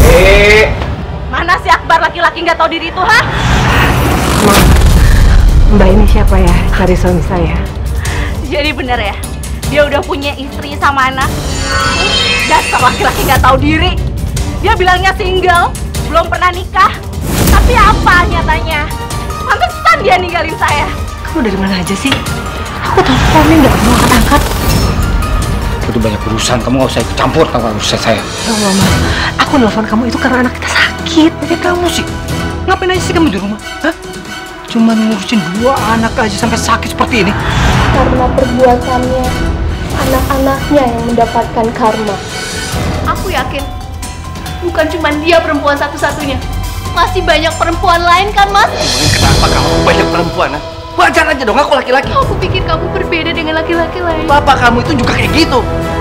Mana si Akbar laki-laki nggak tahu diri itu, ha? Mbak ini siapa ya? Cari suami saya. Jadi bener ya, dia udah punya istri sama anak. Dasar laki-laki nggak tahu diri. Dia bilangnya single, belum pernah nikah. Tapi apa nyatanya? Pantesan dia ninggalin saya. Kamu dari mana aja sih? Aku teleponnya nggak mau angkat. Udah banyak urusan, kamu nggak usah ikut campur sama urusan saya. Ya Allah, Ma. Aku nelfon kamu itu karena anak kita sakit. Jadi kamu sih, ngapain aja sih kamu di rumah? Hah? Cuman ngurusin 2 anak aja sampai sakit seperti ini. Karena perbuatannya, anak-anaknya yang mendapatkan karma. Aku yakin, bukan cuma dia perempuan satu-satunya. Masih banyak perempuan lain kan, Mas? Kenapa kamu banyak perempuan? Ha? Wajar aja dong, aku laki-laki. Aku pikir kamu berbeda dengan laki-laki lain. Bapak kamu itu juga kayak gitu.